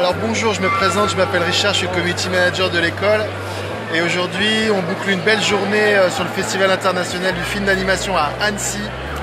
Alors bonjour, je me présente, je m'appelle Richard, je suis community manager de l'école. Et aujourd'hui, on boucle une belle journée sur le Festival international du film d'animation à Annecy.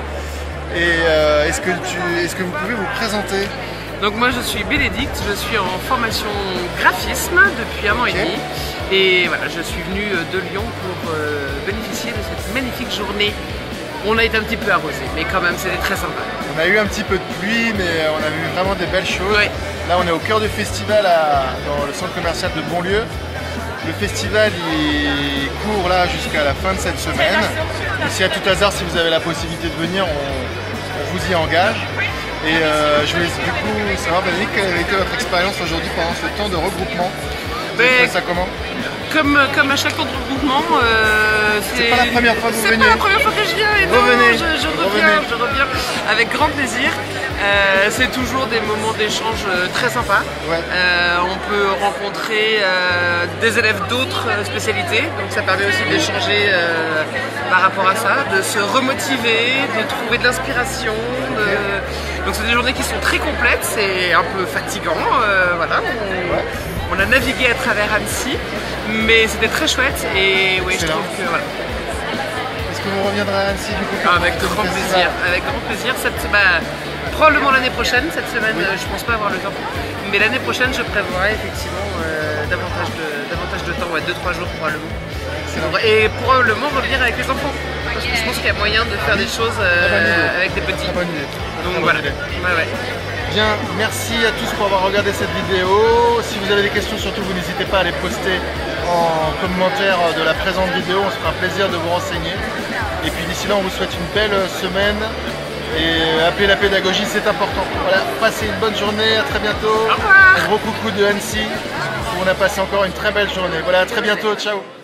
Et est-ce que vous pouvez vous présenter? Donc moi je suis Bénédicte, je suis en formation graphisme depuis 1 an et demi. Et voilà, je suis venue de Lyon pour bénéficier de cette magnifique journée. On a été un petit peu arrosé, mais quand même c'était très sympa. On a eu un petit peu de pluie, mais on a vu vraiment des belles choses. Ouais. Là on est au cœur du festival dans le centre commercial de Bonlieu. Le festival il court là jusqu'à la fin de cette semaine. Et si à tout hasard, si vous avez la possibilité de venir, on vous y engage. Et je voulais du coup savoir, Bénédicte, quelle avait été votre expérience aujourd'hui pendant ce temps de regroupement? Vous avez fait ça comment? Comme à chaque temps de regroupement, c'est pas la première fois que vous venez. C'est pas la première fois que je viens et revenez, je reviens avec grand plaisir. C'est toujours des moments d'échange très sympas. Ouais. On peut rencontrer des élèves d'autres spécialités, donc ça permet aussi d'échanger par rapport à ça, de se remotiver, de trouver de l'inspiration. Donc c'est des journées qui sont très complètes, c'est un peu fatigant, voilà. On a navigué à travers Annecy, mais c'était très chouette et oui, je trouve que voilà. Est-ce que vous reviendrez à Annecy du coup? Avec grand plaisir, avec grand plaisir. Probablement l'année prochaine, cette semaine je pense pas avoir le temps, mais l'année prochaine je prévois effectivement davantage de temps, 2-3 jours probablement. Et probablement revenir avec les enfants, parce que je pense qu'il y a moyen de faire des choses avec des petits. Bonne idée. Donc voilà. Ouais. Bien, merci à tous pour avoir regardé cette vidéo. Si vous avez des questions, surtout vous n'hésitez pas à les poster en commentaire de la présente vidéo, on se fera plaisir de vous renseigner. Et puis d'ici là, on vous souhaite une belle semaine et appelez la pédagogie, c'est important. Voilà, passez une bonne journée, à très bientôt. Au revoir. Un gros coucou de Annecy, où on a passé encore une très belle journée. Voilà, à très bientôt, ciao.